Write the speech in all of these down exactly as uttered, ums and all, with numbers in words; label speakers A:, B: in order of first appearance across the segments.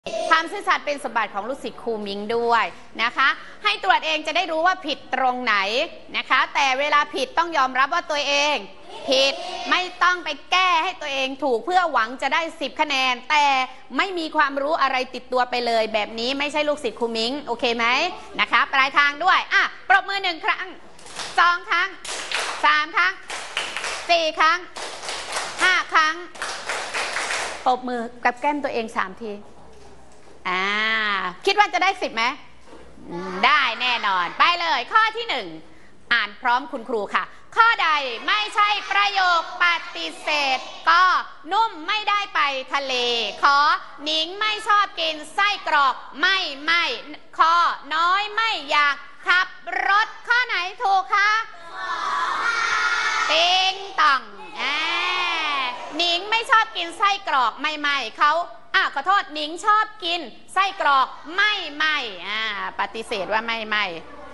A: ความซื่อสัตย์เป็นสมบัติของลูกศิษย์ครูมิงด้วยนะคะให้ตรวจเองจะได้รู้ว่าผิดตรงไหนนะคะแต่เวลาผิดต้องยอมรับว่าตัวเองผิดไม่ต้องไปแก้ให้ตัวเองถูกเพื่อหวังจะได้สิบคะแนนแต่ไม่มีความรู้อะไรติดตัวไปเลยแบบนี้ไม่ใช่ลูกศิษย์ครูมิงโอเคไหมนะคะปลายทางด้วยอ่ะปรบมือหนึ่งครั้งสองครั้งสามครั้งสี่ครั้งห้าครั้งปรบมือกับแก้มตัวเองสามทีอ่าคิดว่าจะได้สิบไหมได้แน่นอนไปเลยข้อที่หนึ่งอ่านพร้อมคุณครูค่ะข้อใดไม่ใช่ประโยคปฏิเสธก็นุ่มไม่ได้ไปทะเลขอหนิงไม่ชอบกินไส้กรอกไม่ไม่ข้อน้อยไม่อยากขับรถข้อไหนถูกคะติงต่องอ่าหนิงไม่ชอบกินไส้กรอกไม่ไม่เขาอ่ะขอโทษหนิงชอบกินไส้กรอกไม่ไม่อ่าปฏิเสธว่าไม่ไม่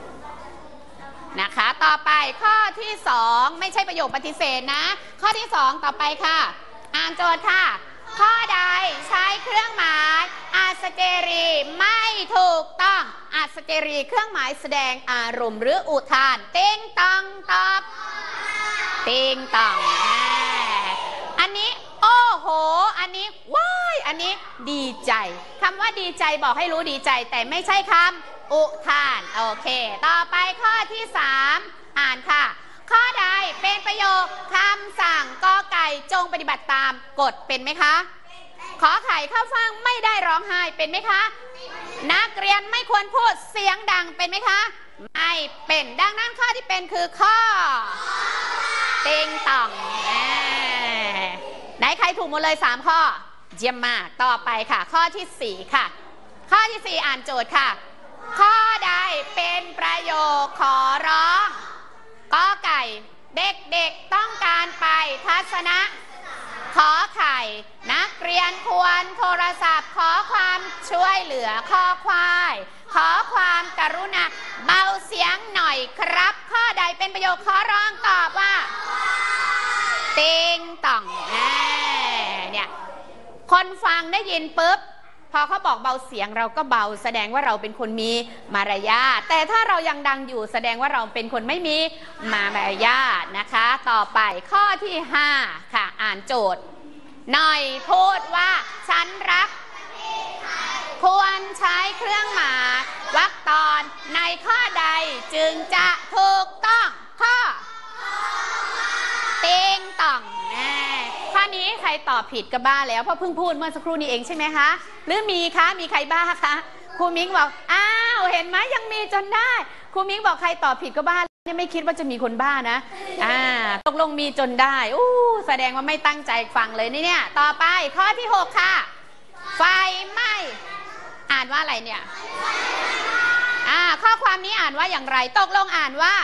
A: นะคะต่อไปข้อที่สองไม่ใช่ประโยคปฏิเสธนะข้อที่สองต่อไปค่ะอ่านโจทย์ค่ะข้อใดใช้เครื่องหมายอาสเจรีไม่ถูกต้องอาสเจรีเครื่องหมายแสดงอารมณ์หรืออุทานติงตองตอบติงตองอันนี้โอ้โหอันนี้ว้ายอันนี้ดีใจคำว่าดีใจบอกให้รู้ดีใจแต่ไม่ใช่คำอุทานโอเคต่อไปข้อที่สามอ่านค่ะข้อใดเป็นประโยคคำสั่งกอไก่จงปฏิบัติตามกฎเป็นไหมคะขอไข่ข้าวฟ่างไม่ได้ร้องไห้เป็นไหมคะนักเรียนไม่ควรพูดเสียงดังเป็นไหมคะไม่เป็นดังนั้นข้อที่เป็นคือข้อติงต่องไหนใครถูกหมดเลยสามข้อเยี่ยมมากต่อไปค่ะข้อที่สี่ค่ะข้อที่สี่อ่านโจทย์ค่ะข้อใดเป็นประโยคขอร้องกอไก่เด็กๆต้องการไปทัศนะขอไข่นักเรียนควรโทรศัพท์ขอความช่วยเหลือข้อควายขอความกรุณาเบาเสียงหน่อยครับข้อใดเป็นประโยคขอร้องตอบว่าติงต่องเนี่ยคนฟังได้ยินปุ๊บพอเขาบอกเบาเสียงเราก็เบาแสดงว่าเราเป็นคนมีมารยาทแต่ถ้าเรายังดังอยู่แสดงว่าเราเป็นคนไม่มีมารยาทนะคะต่อไปข้อที่ห้าค่ะอ่านโจทย์หน่อยพูดว่าฉันรักควรใช้เครื่องหมายวรรคตอนในข้อใดจึงจะถูกต้องข้อติงต่องแน่ข้อนี้ใครตอบผิดก็บ้าแล้วเพราะเพิ่งพูดเมื่อสักครู่นี้เองใช่ไหมคะหรือมีคะมีใครบ้าคะครูมิ้งบอกอ้าวเห็นไหมยังมีจนได้ครูมิ้งบอกใครตอบผิดก็บ้าเนี่ยไม่คิดว่าจะมีคนบ้านะอ่าตกลงมีจนได้อู้แสดงว่าไม่ตั้งใจฟังเลยนี่เนี่ยต่อไปข้อที่หกค่ะไฟไหม้อ่านว่าอะไรเนี่ยอ่าข้อความนี้อ่านว่าอย่างไรตกลงอ่านว่า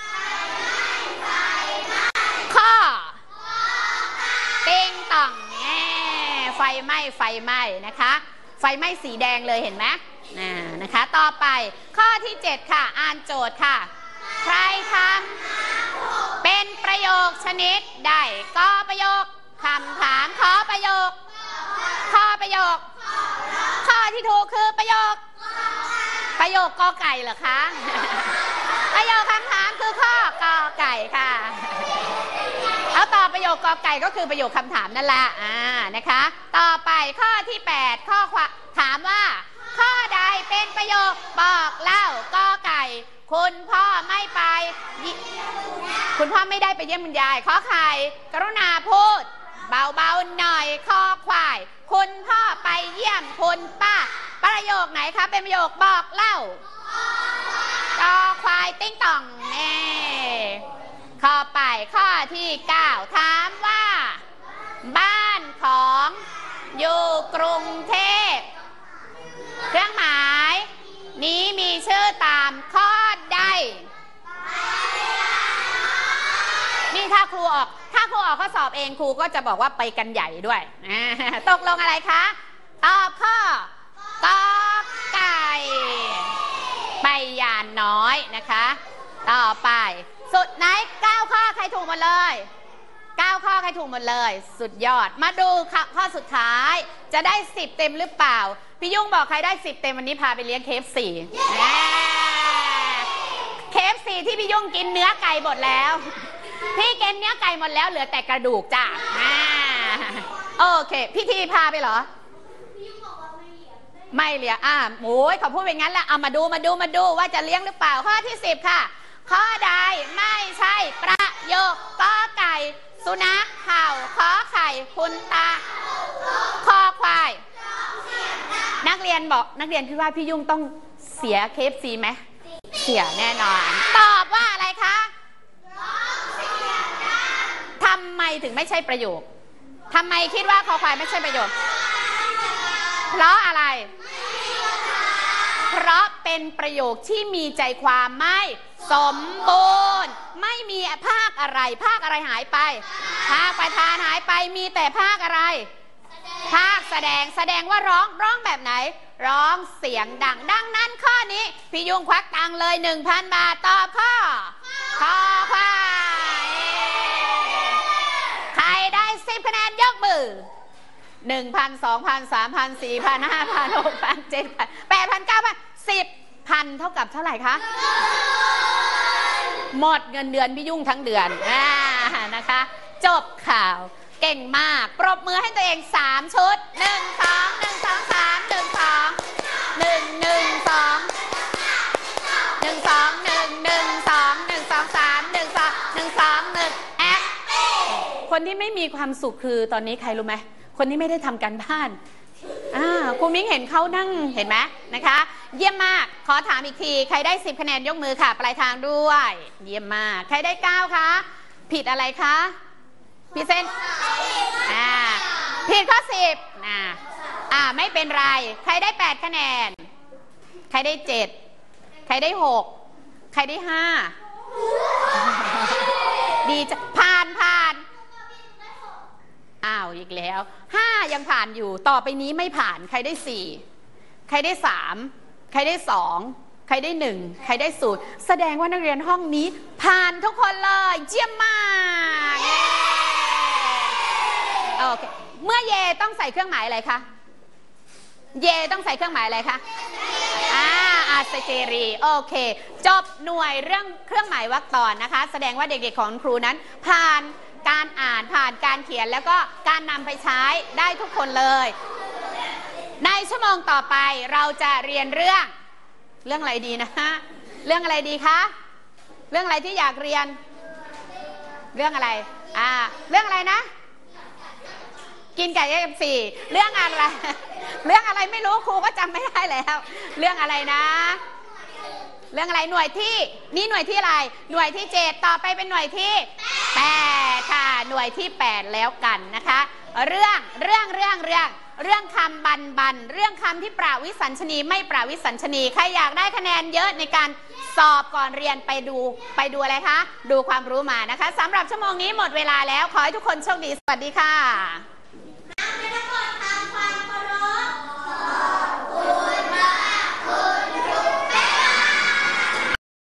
A: ข้อติงต่องแง่ไฟไหม้ไฟไหม้นะคะไฟไหม้สีแดงเลยเห็นไหมนะคะต่อไปข้อที่เจ็ดค่ะอ่านโจทย์ค่ะใครทำเป็นประโยคชนิดใดก็ประโยคคำถามขอประโยคข้อประโยคข้อที่ถูกคือประโยคประโยคกอไก่เหรอคะประโยคคำถามคือข้อกอไก่ค่ะเอาต่อประโยคกอไก่ก็คือประโยคคำถามนั่นแหละอ่านะคะต่อไปข้อที่แปดข้อถามว่าข้อใดเป็นประโยคบอกเล่ากอไก่คุณพ่อไม่ไปคุณพ่อไม่ได้ไปเยี่ยมคุณยายขอไข่กรุณาพูดเบาๆหน่อยข้อควายคุณพ่อไปเยี่ยมคุณป้าประโยคไหนคะเป็นประโยคบอกเล่ากอควายติ้งต่องแน่ข้อไปข้อที่เก้าถามว่าบ้านของอยู่กรุงเทพเครื่องหมายนี้มีชื่อตามข้อใดนี่ถ้าครูออกถ้าครูออกข้อสอบเองครูก็จะบอกว่าไปกันใหญ่ด้วยตกลงอะไรคะตอบข้อกอไก่ไปยานน้อยนะคะต่อไปสุดไหนเก้าข้อใครถูกหมดเลยเก้าข้อใครถูกหมดเลยสุดยอดมาดูข้อสุดท้ายจะได้สิบเต็มหรือเปล่าพี่ยุ่งบอกใครได้สิบเต็มวันนี้พาไปเลี้ยงเคฟซีเคฟซีที่พี่ยุ่งกินเนื้อไก่หมดแล้วพี่กินเนื้อไก่หมดแล้วเหลือแต่กระดูกจ้ะโอเคพี่ทีพาไปเหรอไม่เลี้ยงอ่ะโอ้ยเขาพูดเป็นงั้นแล้วเอามาดูมาดูมาดูว่าจะเลี้ยงหรือเปล่าข้อที่สิบค่ะข้อใดไม่ใช่ประโยคกอไก่สุนัขเห่าขอไข่คุณตาคอควายนักเรียนบอกนักเรียนคิดว่าพี่ยุ่งต้องเสียเคฟซีไหมเสียแน่นอนตอบว่าอะไรคะทำไมถึงไม่ใช่ประโยคทำไมคิดว่าคอควายไม่ใช่ประโยคเพราะอะไรเพราะเป็นประโยคที่มีใจความไม่สมบูรณ์ไม่มีภาคอะไรภาคอะไรหายไปภาคประธานหายไปมีแต่ภาคอะไรภาคแสดงแสดงว่าร้องร้องแบบไหนร้องเสียงดังดังนั้นข้อนี้พี่ยุงควักตังเลย หนึ่งพัน บาทตอบข้อข้อควายใครได้สิบคะแนนยกมือหนึ่งพัน สองพัน สามพัน สี่พัน ห้าพัน หกพัน เจ็ดพัน แปดพัน เก้าพัน สิบพันเท่ากับเท่าไหร่คะหมดเงินเดือนพี่ยุ่งทั้งเดือนอ่านะคะจบข่าวเก่งมากปรบมือให้ตัวเองสามชุดหนึ่ง สอง หนึ่ง สอง สาม หนึ่ง สอง หนึ่ง หนึ่ง สอง หนึ่ง สอง หนึ่ง หนึ่ง สอง หนึ่ง สอง สาม หนึ่ง สอง หนึ่ง สอง หนึ่งแอปคนที่ไม่มีความสุขคือตอนนี้ใครรู้ไหมคนที่ไม่ได้ทำการบ้านอ่าครูมิ้งเห็นเขานั่งเห็นไหมนะคะเยี่ยมมากขอถามอีกทีใครได้สิบคะแนนยกมือค่ะปลายทางด้วยเยี่ยมมากใครได้เก้าคะผิดอะไรคะพี่เส้นอ่าผิดข้อสิบนะอ่าไม่เป็นไรใครได้แปดคะแนนใครได้เจ็ดใครได้หกใครได้ห้าดีจะผ่านผ่านอ้าวอีกแล้วห้ายังผ่านอยู่ต่อไปนี้ไม่ผ่านใครได้สี่ใครได้สามใครได้สองใครได้หนึ่งใครได้ศูนย์แสดงว่านักเรียนห้องนี้ผ่านทุกคนเลยเยี่ยมมากโอเคเมื่อเยต้องใส่เครื่องหมายอะไรคะเยต้องใส่เครื่องหมายอะไรคะอ่าอาสเจรีโอเคจบหน่วยเรื่องเครื่องหมายวรรคตอนนะคะแสดงว่าเด็กๆของครูนั้นผ่านการอ่านผ่านการเขียนแล้วก็การนำไปใช้ได้ทุกคนเลยในชั่วโมงต่อไปเราจะเรียนเรื่องเรื่องอะไรดีนะเรื่องอะไรดีคะเรื่องอะไรที่อยากเรียนเรื่องอะไรอ่าเรื่องอะไรนะกินไก่เอฟซีเรื่องอะไรเรื่องอะไรไม่รู้ครูก็จำไม่ได้แล้วเรื่องอะไรนะเรื่องอะไรหน่วยที่นี่หน่วยที่อะไรหน่วยที่เจ็ดต่อไปเป็นหน่วยที่แปดค่ะหน่วยที่แปดแล้วกันนะคะเรื่องเรื่องเรื่องเรื่องเรื่องคำบันบันเรื่องคำที่ปราวิสัญชนีไม่ปราวิสัญชนีใครอยากได้คะแนนเยอะในการสอบก่อนเรียนไปดูไปดูอะไรคะดูความรู้มานะคะสำหรับชั่วโมงนี้หมดเวลาแล้วขอให้ทุกคนโชคดีสวัสดีค่ะ